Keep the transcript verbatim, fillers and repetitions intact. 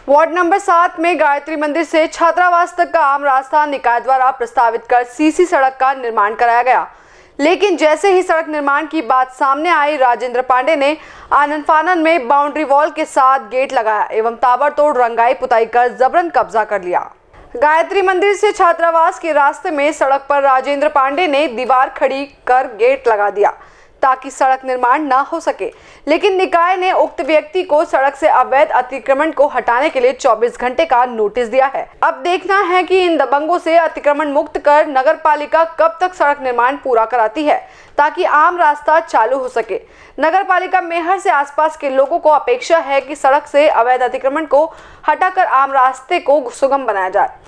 Ward number सात में गायत्री मंदिर से छात्रावास तक का आम रास्ता निकाय द्वारा प्रस्तावित कर सीसी सड़क का निर्माण कराया गया, लेकिन जैसे ही सड़क निर्माण की बात सामने आई, राजेंद्र पांडे ने आनन फानन में बाउंड्री वॉल के साथ गेट लगाया एवं ताबड़तोड़ रंगाई पुताई कर जबरन कब्जा कर लिया। गायत्री मंदिर से छात्रावास के रास्ते में सड़क पर राजेंद्र पांडे ने दीवार खड़ी कर गेट लगा दिया ताकि सड़क निर्माण न हो सके, लेकिन निकाय ने उक्त व्यक्ति को सड़क से अवैध अतिक्रमण को हटाने के लिए चौबीस घंटे का नोटिस दिया है। अब देखना है कि इन दबंगों से अतिक्रमण मुक्त कर नगरपालिका कब तक सड़क निर्माण पूरा कराती है ताकि आम रास्ता चालू हो सके। नगरपालिका मेहर से आसपास के लोगों को अपेक्षा है कि सड़क से अवैध अतिक्रमण को हटाकर आम रास्ते को सुगम बनाया जाए।